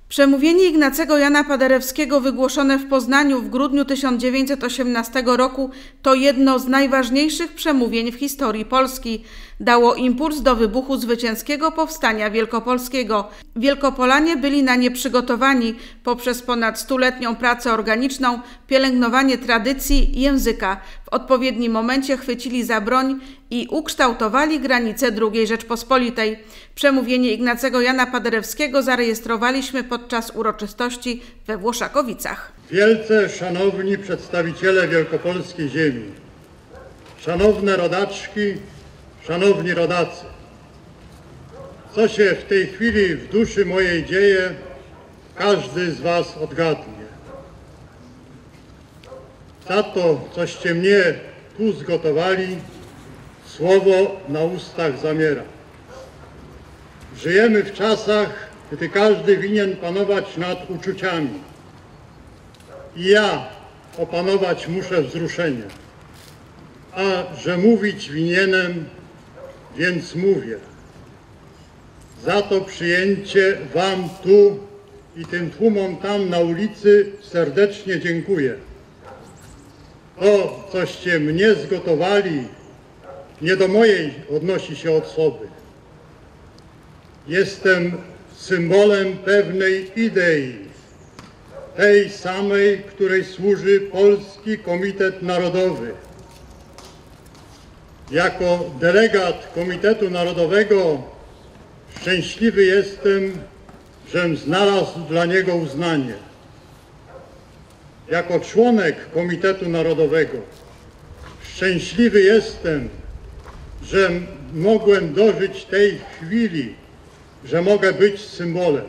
Przemówienie Ignacego Jana Paderewskiego wygłoszone w Poznaniu w grudniu 1918 roku to jedno z najważniejszych przemówień w historii Polski. Dało impuls do wybuchu zwycięskiego powstania wielkopolskiego. Wielkopolanie byli na nie przygotowani poprzez ponad stuletnią pracę organiczną, pielęgnowanie tradycji i języka. W odpowiednim momencie chwycili za broń i ukształtowali granice II Rzeczpospolitej. Przemówienie Ignacego Jana Paderewskiego zarejestrowaliśmy podczas uroczystości we Włoszakowicach. Wielce szanowni przedstawiciele wielkopolskiej ziemi, szanowne rodaczki, szanowni rodacy, co się w tej chwili w duszy mojej dzieje, każdy z was odgadnie. Za to, coście mnie tu zgotowali, słowo na ustach zamiera. Żyjemy w czasach, gdy każdy winien panować nad uczuciami. I ja opanować muszę wzruszenie. A że mówić winienem, więc mówię. Za to przyjęcie wam tu i tym tłumom tam na ulicy serdecznie dziękuję. To, coście mnie zgotowali, nie do mojej odnosi się osoby. Jestem symbolem pewnej idei, tej samej, której służy Polski Komitet Narodowy. Jako delegat Komitetu Narodowego szczęśliwy jestem, żem znalazł dla niego uznanie. Jako członek Komitetu Narodowego szczęśliwy jestem, że mogłem dożyć tej chwili, że mogę być symbolem.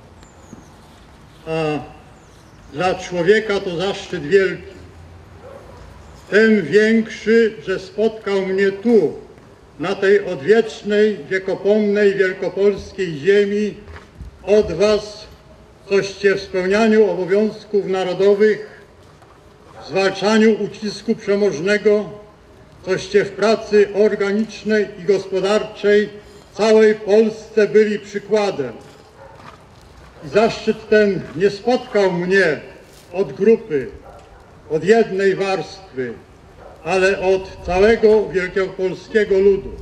A dla człowieka to zaszczyt wielki. Tym większy, że spotkał mnie tu, na tej odwiecznej, wiekopomnej, wielkopolskiej ziemi, od was, coście w spełnianiu obowiązków narodowych, w zwalczaniu ucisku przemożnego, coście w pracy organicznej i gospodarczej całej Polsce byli przykładem. I zaszczyt ten nie spotkał mnie od grupy, od jednej warstwy, ale od całego wielkopolskiego ludu.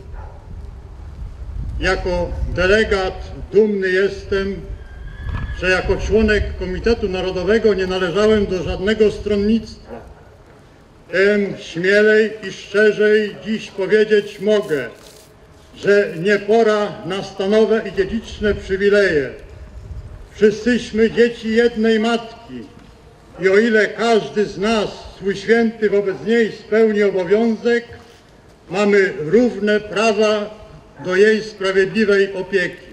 Jako delegat dumny jestem, że jako członek Komitetu Narodowego nie należałem do żadnego stronnictwa. Tym śmielej i szczerzej dziś powiedzieć mogę, że nie pora na stanowe i dziedziczne przywileje. Wszyscyśmy dzieci jednej matki i o ile każdy z nas swój święty wobec niej spełni obowiązek, mamy równe prawa do jej sprawiedliwej opieki.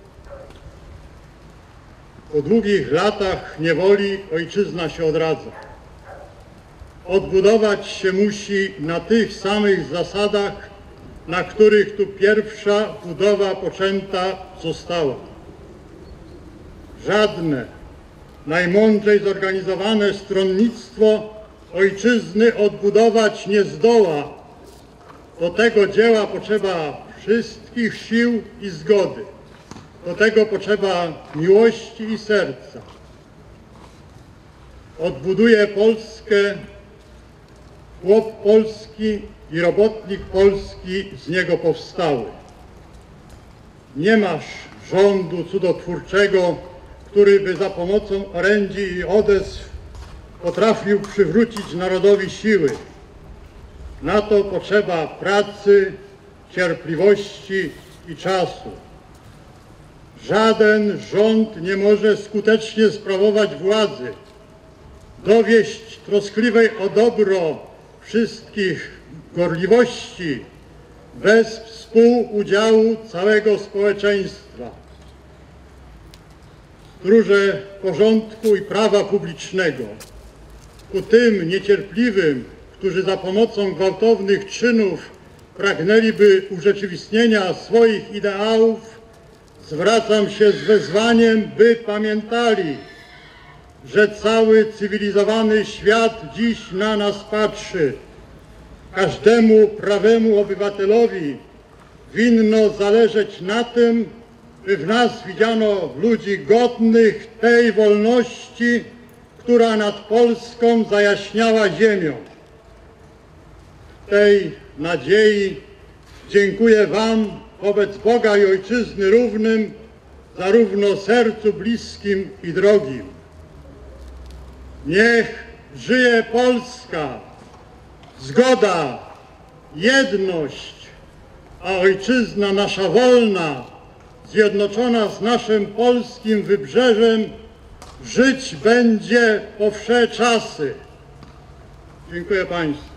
Po długich latach niewoli ojczyzna się odradza. Odbudować się musi na tych samych zasadach, na których tu pierwsza budowa poczęta została. Żadne najmądrzej zorganizowane stronnictwo ojczyzny odbudować nie zdoła. Do tego dzieła potrzeba wszystkich sił i zgody. Do tego potrzeba miłości i serca. Odbuduje Polskę chłop polski i robotnik polski z niego powstały. Nie masz rządu cudotwórczego, który by za pomocą orędzi i odezw potrafił przywrócić narodowi siły. Na to potrzeba pracy, cierpliwości i czasu. Żaden rząd nie może skutecznie sprawować władzy, dowieść troskliwej o dobro wszystkich gorliwości bez współudziału całego społeczeństwa. Stróże porządku i prawa publicznego ku tym niecierpliwym, którzy za pomocą gwałtownych czynów pragnęliby urzeczywistnienia swoich ideałów, zwracam się z wezwaniem, by pamiętali, że cały cywilizowany świat dziś na nas patrzy. Każdemu prawemu obywatelowi winno zależeć na tym, by w nas widziano ludzi godnych tej wolności, która nad Polską zajaśniała ziemią. Tej nadziei dziękuję Wam wobec Boga i Ojczyzny równym, zarówno sercu bliskim i drogim. Niech żyje Polska, zgoda, jedność, a Ojczyzna nasza wolna, zjednoczona z naszym polskim wybrzeżem, żyć będzie po wsze czasy. Dziękuję Państwu.